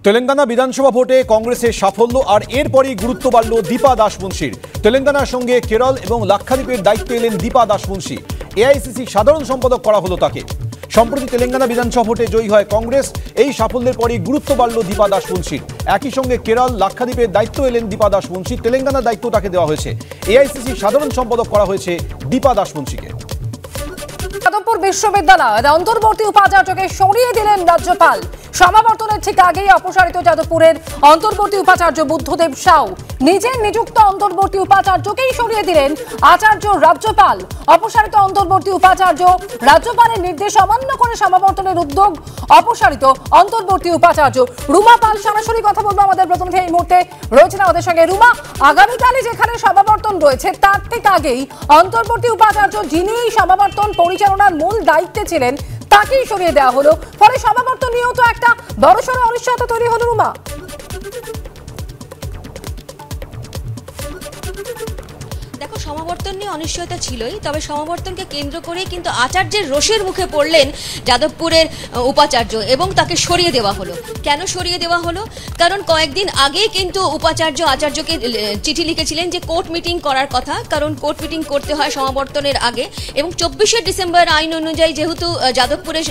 তেলেঙ্গানা বিধানসভা ভোটে কংগ্রেসের সাফল্য আর এরপরই গুরুত্ব বাড়ল দীপা দাশমুন্সির। তেলেঙ্গানার সঙ্গে কেরল এবং লাক্ষাদ্বীপের দায়িত্বে এলেন দীপা দাশমুন্সি। এআইসিসি সাধারণ সম্পাদক করা হলো তাকে। সম্প্রতি তেলেঙ্গানা বিধানসভা ভোটে জয়ী হয় কংগ্রেস। এই সাফল্যের পরই গুরুত্ব বাড়ল দীপা দাশমুন্সির। একই সঙ্গে কেরল লাক্ষাদ্বীপের দায়িত্ব এলেন দীপা দাশমুন্সি। তেলেঙ্গানার দায়িত্ব তাকে দেওয়া হয়েছে। এআইসিসি সাধারণ সম্পাদক করা হয়েছে দীপা দাশমুন্সিকে। যাদবপুর বিশ্ববিদ্যালয়ের অন্তর্বর্তী উপাচার্যকে সরিয়ে দিলেন রাজ্যপাল। সমাবর্তনের ঠিক আগেই অপসারিত যাদবপুরের অন্তর্বর্তী উপাচার্য বুদ্ধদেব সাউ নিজের নিযুক্ত অন্তর্বর্তী উপাচার্যকেই সরিয়ে দিলেন আচার্য রাজ্যপাল। অপসারিত অন্তর্বর্তী উপাচার্য রাজ্যপালের নির্দেশ অমান্য করে সমাবর্তনের উদ্যোগ অপসারিত অন্তর্বর্তী উপাচার্য। রুমা পাল সরাসরি কথা বলবো আমাদের প্রতিনিধি এই মুহূর্তে রয়েছেন আমাদের সঙ্গে। রুমা, আগামীকালে যেখানে সমাবর্তন রয়েছে তার ঠিক আগেই অন্তর্বর্তী উপাচার্য যিনি সমাবর্তন পরিচালনার মূল দায়িত্বে ছিলেন তাকেই সরিয়ে দেওয়া হলো। ফলে সমাবর্তন নিয়েও তো একটা বড়সড় অনিশ্চয়তা তৈরি হলো। রুমা, দেখো, সমাবর্তন নিয়ে অনিশ্চয়তা ছিলই, তবে সমাবর্তনকে কেন্দ্র করে কিন্তু আচার্যের রোষের মুখে পড়লেন যাদবপুরের উপাচার্য এবং তাকে সরিয়ে দেওয়া হলো। কেন সরিয়ে দেওয়া হলো? কারণ কয়েকদিন আগেই কিন্তু উপাচার্য আচার্যকে চিঠি লিখেছিলেন যে কোর্ট মিটিং করার কথা, কারণ কোর্ট মিটিং করতে হয় সমাবর্তনের আগে। এবং 24শে ডিসেম্বর আইন অনুযায়ী যেহেতু যাদবপুরে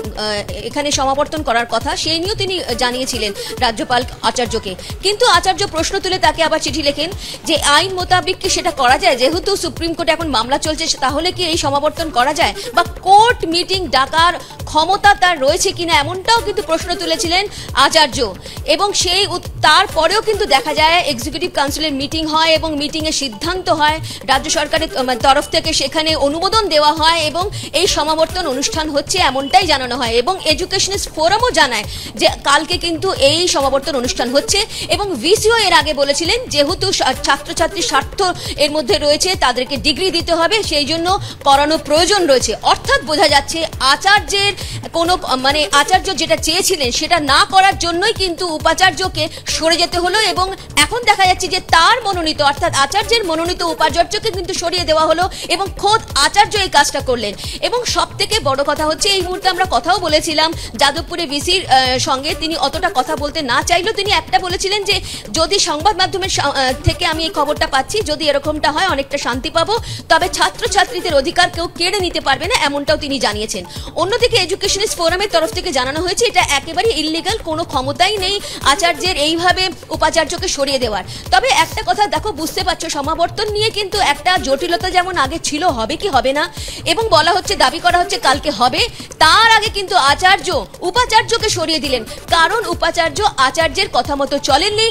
এখানে সমাবর্তন করার কথা, সেই নিয়েও তিনি জানিয়েছিলেন রাজ্যপাল আচার্যকে। কিন্তু আচার্য প্রশ্ন তুলে তাকে আবার চিঠি লেখেন যে আইন মোতাবেক কি সেটা করা যায়? যেহেতু সুপ্রিম কোর্টে এখন মামলা চলছে, তাহলে কি এই সমাবর্তন করা যায় বা কোর্ট মিটিং ডাকার ক্ষমতা তার রয়েছে কিনা, এমনটাও কিন্তু প্রশ্ন তুলেছিলেন আচার্য। এবং সেই তারপরেও কিন্তু দেখা যায় এক্সিকিউটিভ কাউন্সিলের মিটিং হয় এবং মিটিংয়ে সিদ্ধান্ত হয়, রাজ্য সরকারের তরফ থেকে সেখানে অনুমোদন দেওয়া হয় এবং এই সমাবর্তন অনুষ্ঠান হচ্ছে এমনটাই জানানো হয়। এবং এডুকেশনিস্ট ফোরামও জানায় যে কালকে কিন্তু এই সমাবর্তন অনুষ্ঠান হচ্ছে। এবং ভিসিও এর আগে বলেছিলেন যেহেতু ছাত্রছাত্রীর স্বার্থ এর মধ্যে রয়েছে, তাদেরকে ডিগ্রি দিতে হবে, সেই জন্য করানো প্রয়োজন রয়েছে। অর্থাৎ বোঝা যাচ্ছে আচার্যের কোনো আচার্য যেটা চেয়েছিলেন সেটা না করার জন্যই কিন্তু উপাচার্যকে সরে যেতে হলো। এবং এখন দেখা যাচ্ছে যে তার মনোনীত অর্থাৎ আচার্যের মনোনীত উপাচার্যকে কিন্তু সরিয়ে দেওয়া হলো এবং খোদ আচার্য এই কাজটা করলেন। এবং সব থেকে বড় কথা হচ্ছে, এই মুহূর্তে আমরা কথাও বলেছিলাম যাদবপুরে ভিসির সঙ্গে, তিনি অতটা কথা বলতে না চাইলেও তিনি একটা বলেছিলেন যে যদি সংবাদ মাধ্যমের থেকে আমি এই খবরটা পাচ্ছি, যদি এরকমটা হয় অনেকটা শান্তি পাবো, তবে ছাত্রছাত্রীদের অধিকার কেউ কেড়ে নিতে পারবে না, এমনটাও তিনি জানিয়েছেন। অন্যদিকে এডুকেশনিস্ট ফোরামের তরফ থেকে জানানো হয়েছে এটা একেবারে ইললিগাল, কোনো ক্ষমতাই নেই আচার্যের এইভাবে উপাচার্যকে সরিয়ে দেওয়ার। তবে একটা কথা দেখো, বুঝতে পারছো সমাবর্তন নিয়ে কিন্তু একটা জটিলতা যেমন আগে ছিল, হবে কি হবে না, এবং বলা হচ্ছে দাবি করা হচ্ছে কালকে হবে, তার আগে কিন্তু আচার্য উপাচার্যকে সরিয়ে দিলেন। কারণ উপাচার্য আচার্যের কথা মতো চলেননি,